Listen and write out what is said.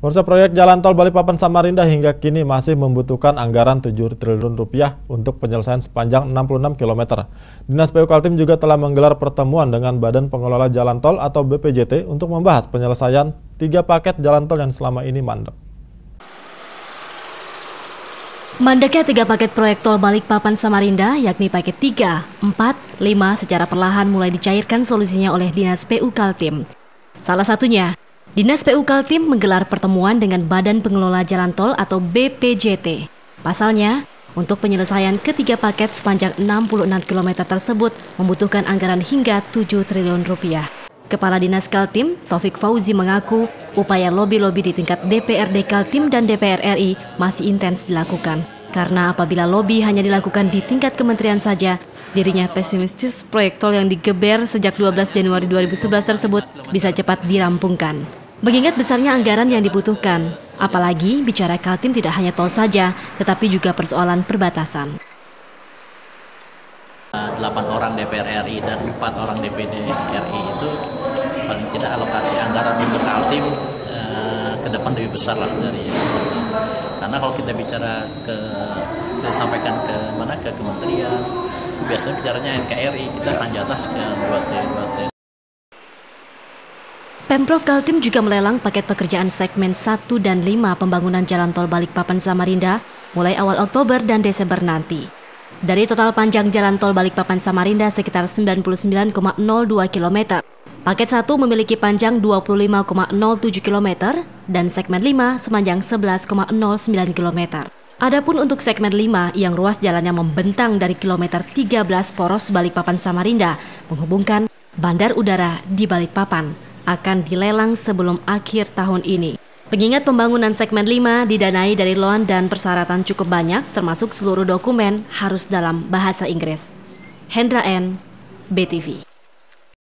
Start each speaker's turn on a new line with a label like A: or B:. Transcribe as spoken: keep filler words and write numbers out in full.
A: Pemirsa, proyek jalan tol Balikpapan Samarinda hingga kini masih membutuhkan anggaran tujuh triliun rupiah untuk penyelesaian sepanjang enam puluh enam kilometer. Dinas P U Kaltim juga telah menggelar pertemuan dengan Badan Pengelola Jalan Tol atau B P J T untuk membahas penyelesaian tiga paket jalan tol yang selama ini mandek.
B: Mandeknya tiga paket proyek tol Balikpapan Samarinda, yakni paket tiga, empat, lima secara perlahan mulai dicairkan solusinya oleh Dinas P U Kaltim. Salah satunya, Dinas P U Kaltim menggelar pertemuan dengan Badan Pengelola Jalan Tol atau B P J T. Pasalnya, untuk penyelesaian ketiga paket sepanjang enam puluh enam kilometer tersebut membutuhkan anggaran hingga tujuh triliun rupiah. Kepala Dinas Kaltim, Taufik Fauzi mengaku upaya lobi-lobi di tingkat D P R D Kaltim dan D P R R I masih intens dilakukan. Karena apabila lobi hanya dilakukan di tingkat kementerian saja, dirinya pesimistis proyek tol yang digeber sejak dua belas Januari dua ribu sebelas tersebut bisa cepat dirampungkan. Mengingat besarnya anggaran yang dibutuhkan, apalagi bicara Kaltim tidak hanya tol saja, tetapi juga persoalan perbatasan.
C: delapan orang D P R R I dan empat orang D P D R I itu paling tidak alokasi anggaran untuk Kaltim eh, ke depan lebih besar lah dari karena kalau kita bicara ke kita sampaikan ke mana ke kementerian itu biasanya bicaranya N K R I, kita akan jatah sekian dua T dua T.
B: Pemprov Kaltim juga melelang paket pekerjaan segmen satu dan lima pembangunan jalan tol Balikpapan Samarinda mulai awal Oktober dan Desember nanti. Dari total panjang jalan tol Balikpapan Samarinda sekitar sembilan puluh sembilan koma nol dua kilometer, paket satu memiliki panjang dua puluh lima koma nol tujuh kilometer dan segmen lima sepanjang sebelas koma nol sembilan kilometer. Adapun untuk segmen lima yang ruas jalannya membentang dari kilometer tiga belas Poros Balikpapan Samarinda menghubungkan Bandar Udara di Balikpapan akan dilelang sebelum akhir tahun ini. Pengingat pembangunan segmen lima didanai dari loan dan persyaratan cukup banyak, termasuk seluruh dokumen harus dalam bahasa Inggris. Hendra N, B T V.